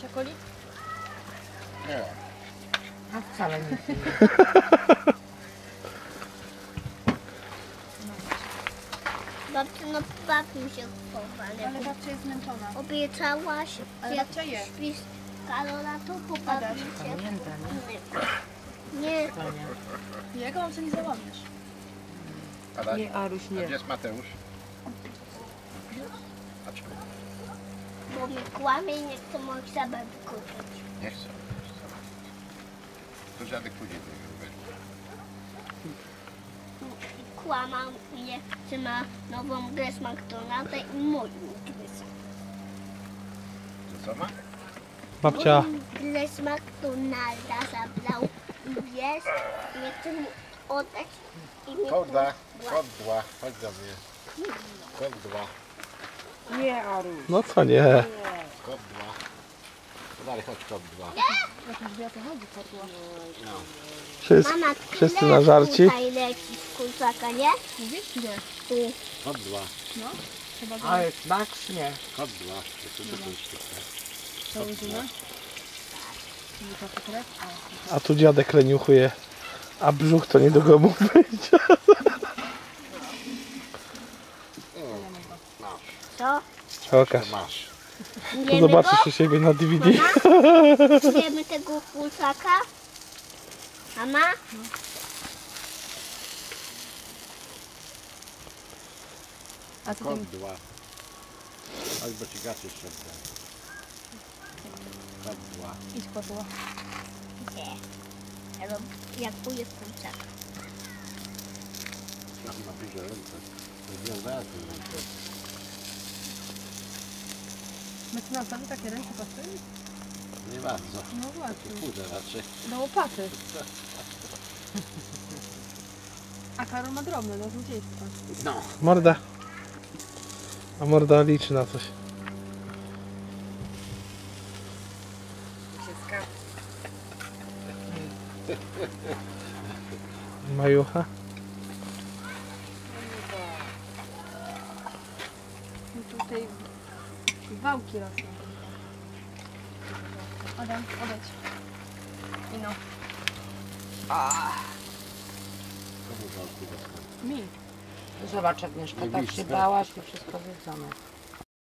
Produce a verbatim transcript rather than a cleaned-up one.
picia coli? Nie. A wcale nie. Babcia, no baw mi się chowa, Ale babcia jest zmęczona. obiecałaś, Ale jak babcia je. śpisz, Karola, to pobawi się. Pamięta, nie? Nie, Panie. Jego mam nie załamiesz. Adaś, Nie, Aruś, a nie. gdzie jest Mateusz? Patrz, bo mnie kłamie i nie chce moich zabaw kupić. nie chcę. To dziadek pójdzie do niego, weź. I kłamał mnie, że ma nową grę z McDonalda i moją grę z To co ma? Babcia, Moją grę z McDonalda zabrał i wiesz, nie chce mi oddać i mnie Kod dwa, kłamał. kod dwa, chodź do mnie. Kod dwa, Nie, Aruś. no co nie? kod dwa. No dalej, chodź kod dwa. Jak już wie o co chodzi, podła. No. Wszyscy, Mama, wszyscy na żarci? tutaj leci z kurczaka, nie? Mówisz? Gdzie? Tu. Kod dwa, No. Chyba go Ale Max nie. kod dwa. To co tu sztuka? założymy. Nie to krew? A. A tu dziadek leniuchuje, a brzuch to nie do go mógł być. Co? Pokaż, Masz. to Jemy zobaczysz go? u siebie na D V D. Jemy tego kurczaka? Mama? A co Kod ty... dwa. Chodź, bo ci gaz jeszcze oddam. Kod dwa. Idź podła. Nie. Ja rob... Jak pójdę w kurczaka. Trzeba na bliżej ręce. Związałem tym ręce. Mecenasowi takie ręce pasują? Nie bardzo. No właśnie. Chude raczej. Do łopaty. A Karol ma drobne, do złodziejstwa. No. Morda. A morda liczy na coś. Majucha? I tutaj wałki rosną. Adam, odejdź. I no. Komu walki dostał? Mi. Zobacz, Agnieszka, Nie tak widzę. się bałaś i wszystko wiedzone.